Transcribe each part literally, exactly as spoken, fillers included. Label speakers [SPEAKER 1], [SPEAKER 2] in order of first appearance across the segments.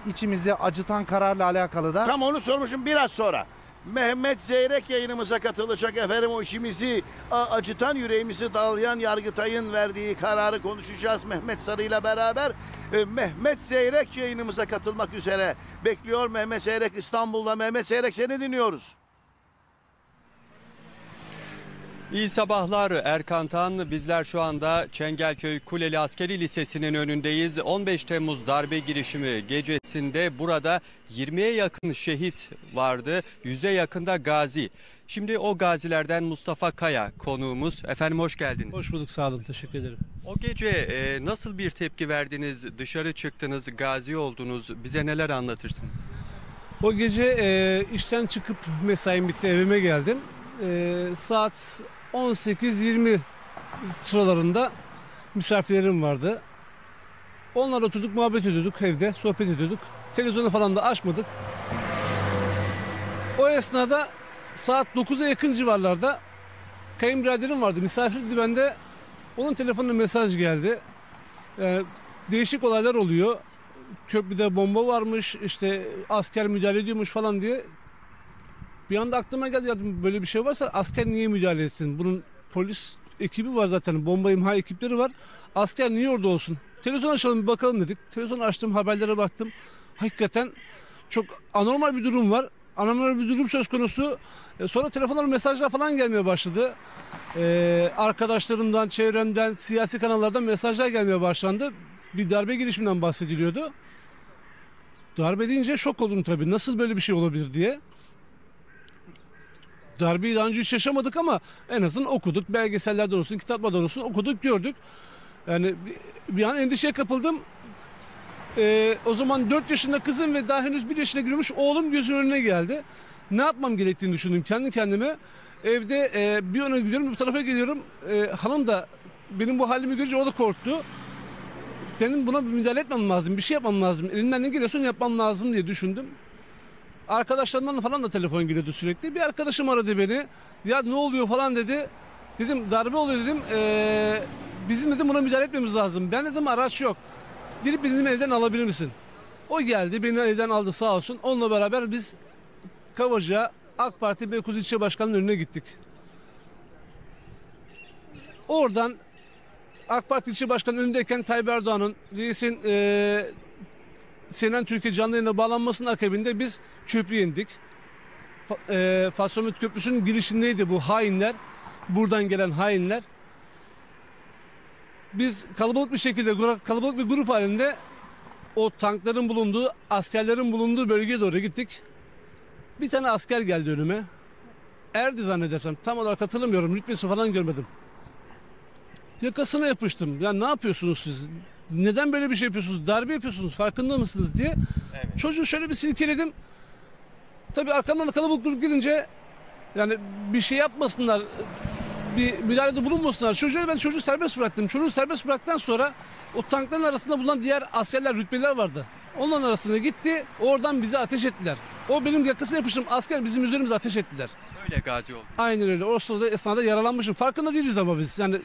[SPEAKER 1] içimizi acıtan kararla alakalı da.
[SPEAKER 2] Tam onu sormuşum biraz sonra. Mehmet Zeyrek yayınımıza katılacak efendim. O işimizi acıtan, yüreğimizi dağlayan Yargıtay'ın verdiği kararı konuşacağız Mehmet Sarı ile beraber. Mehmet Zeyrek yayınımıza katılmak üzere bekliyor. Mehmet Zeyrek İstanbul'da. Mehmet Zeyrek, seni dinliyoruz.
[SPEAKER 3] İyi sabahlar Erkan Tan. Bizler şu anda Çengelköy Kuleli Askeri Lisesi'nin önündeyiz. on beş Temmuz darbe girişimi gecesinde burada yirmiye yakın şehit vardı. yüze yakında gazi. Şimdi o gazilerden Mustafa Kaya konuğumuz. Efendim hoş geldiniz.
[SPEAKER 4] Hoş bulduk, sağ olun, teşekkür ederim.
[SPEAKER 3] O gece e, nasıl bir tepki verdiniz? Dışarı çıktınız, gazi oldunuz. Bize neler anlatırsınız?
[SPEAKER 4] O gece e, işten çıkıp mesaim bitti, evime geldim. E, saat on sekiz yirmi sıralarında misafirlerim vardı. Onlarla oturduk, muhabbet ediyorduk evde, sohbet ediyorduk. Televizyonu falan da açmadık. O esnada saat dokuza yakın civarlarda kayınbiraderim vardı, misafirdi bende. Onun telefonuna mesaj geldi. Yani değişik olaylar oluyor. Köprüde bomba varmış, işte asker müdahale ediyormuş falan diye. Bir anda aklıma geldi, ya böyle bir şey varsa asker niye müdahale etsin? Bunun polis ekibi var zaten, bomba imha ekipleri var. Asker niye orada olsun? Televizyon açalım bir bakalım dedik. Televizyon açtım, haberlere baktım. Hakikaten çok anormal bir durum var. Anormal bir durum söz konusu. E sonra telefonlar, mesajlar falan gelmeye başladı. E, arkadaşlarımdan, çevremden, siyasi kanallardan mesajlar gelmeye başlandı. Bir darbe girişiminden bahsediliyordu. Darbe deyince şok oldum tabii. Nasıl böyle bir şey olabilir diye. Darbeyi daha önce hiç yaşamadık ama en azından okuduk. Belgesellerden olsun, kitaplardan olsun okuduk, gördük. Yani bir, bir an endişeye kapıldım. Ee, o zaman dört yaşında kızım ve daha henüz bir yaşına girmiş oğlum gözümün önüne geldi. Ne yapmam gerektiğini düşündüm kendi kendime. Evde e, bir yana gidiyorum, bir tarafa geliyorum. E, hanım da benim bu halimi görünce o da korktu. Benim buna bir müdahale etmem lazım, bir şey yapmam lazım. Elimden ne geliyorsa yapmam lazım diye düşündüm. Arkadaşlarımdan falan da telefon geliyordu sürekli. Bir arkadaşım aradı beni. Ya ne oluyor falan dedi. Dedim darbe oluyor dedim. Ee, bizim dedim buna müdahale etmemiz lazım. Ben dedim araç yok. Gelip benim evden alabilir misin? O geldi, beni evden aldı sağ olsun. Onunla beraber biz Kavacık'a AK Parti Beykoz İlçe Başkanı'nın önüne gittik. Oradan AK Parti İlçe Başkanı'nın önündeyken Tayyip Erdoğan'ın, reisin ee, Senen Türkiye canlı yayına bağlanmasının akabinde biz köprüye indik. Fa, e, Fatih Köprüsü'nün girişindeydi bu hainler. Buradan gelen hainler. Biz kalabalık bir şekilde, kalabalık bir grup halinde o tankların bulunduğu, askerlerin bulunduğu bölgeye doğru gittik. Bir tane asker geldi önüme. Erdi zannedersem. Tam olarak hatırlamıyorum. Rütbesi falan görmedim. Yakasına yapıştım. Ya ne yapıyorsunuz siz? Neden böyle bir şey yapıyorsunuz? Darbe yapıyorsunuz. Farkında mısınız diye. Evet. Çocuğu şöyle bir silkeledim. Tabii arkamdan da kalabalık grup gelince yani bir şey yapmasınlar, bir müdahalede bulunmasınlar. Çocuğu ben çocuğu serbest bıraktım. Çocuğu serbest bıraktıktan sonra o tankların arasında bulunan diğer askerler, rütbeliler vardı. Onların arasına gitti. Oradan bize ateş ettiler. O benim yakasına yapıştım. Asker bizim üzerimize ateş ettiler.
[SPEAKER 3] Öyle gazi oldu.
[SPEAKER 4] Aynen öyle. O sırada esnada yaralanmışım. Farkında değiliz ama biz. Yani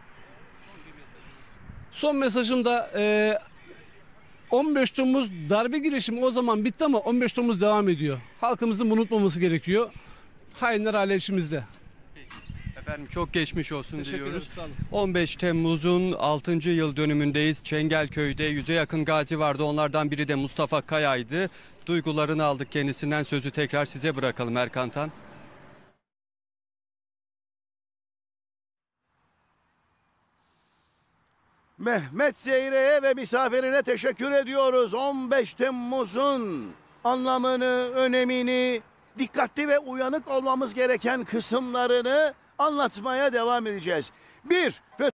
[SPEAKER 4] son mesajım da e, on beş Temmuz darbe girişimi o zaman bitti ama on beş Temmuz devam ediyor. Halkımızın bunu unutmaması gerekiyor. Hainler hala içimizde.
[SPEAKER 3] Efendim çok geçmiş olsun
[SPEAKER 4] Teşekkür
[SPEAKER 3] diliyoruz.
[SPEAKER 4] ederim,
[SPEAKER 3] on beş Temmuz'un altıncı yıl dönümündeyiz. Çengelköy'de yüze yakın gazi vardı. Onlardan biri de Mustafa Kaya'ydı. Duygularını aldık kendisinden. Sözü tekrar size bırakalım Erkan Tan.
[SPEAKER 2] Mehmet Zeyrek'e ve misafirine teşekkür ediyoruz. on beş Temmuz'un anlamını, önemini, dikkatli ve uyanık olmamız gereken kısımlarını anlatmaya devam edeceğiz. Bir,